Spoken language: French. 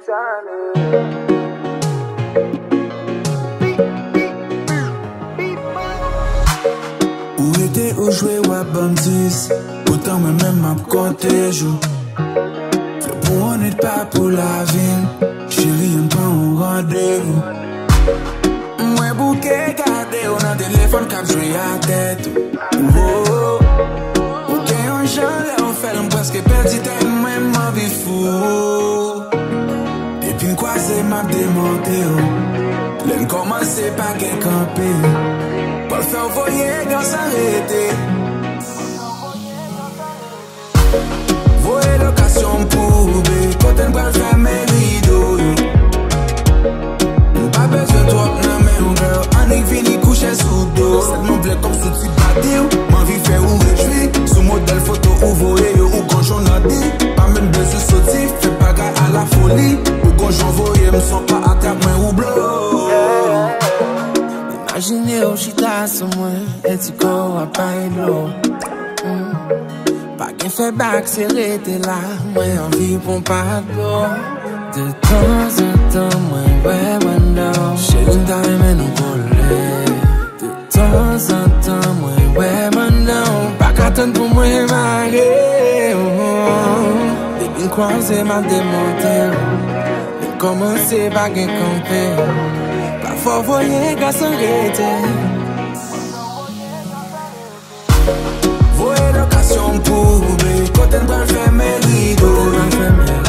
Où était où jouer ou à bandis? Pourtant moi-même m'a compté jour. Fait pour on n'est pas pour la ville. Chérie, on prend un rendez-vous. Moi bouquet gardé, on a téléphone cap joué à tête. Oh, ok, on chante là, on fait l'homme presque perdu tête, même ma vie fou. Et puis quoi c'est m'a démonté, oh. L'en commence par qu'elle camper. Pas le faire voyer dans s'arrêter. Voyer location pour B, quand elle va faire mes rideaux. Pas besoin de toi, non mais on girl. On est fini coucher sous dos. Ça nous plaît comme si tu battais. Ma vie fait ou réjouir. Sous modèle photo ou voyer ou quand j'en ai dit. Pas même besoin de sauter, fais pas gars à la folie. Ou quand j'en voyais, me sens pas à terre, mais ou blanc. Imaginez au chita sur moi, et tu cours à pain l'eau. Pas qu'un fait bac, c'est arrêté là, moi envie pour pas d'eau. De temps en temps, moi ouais, wonder. Chérie, t'as aimé nous voler. De temps en temps, moi ouais, wonder. Pas qu'attendre pour moi marier. Depuis croisé, m'a démonté. Commencé par qu'un camper. Faut voyer gars s'arrêter. Voyer location pour B, quand elle va faire mes rideaux.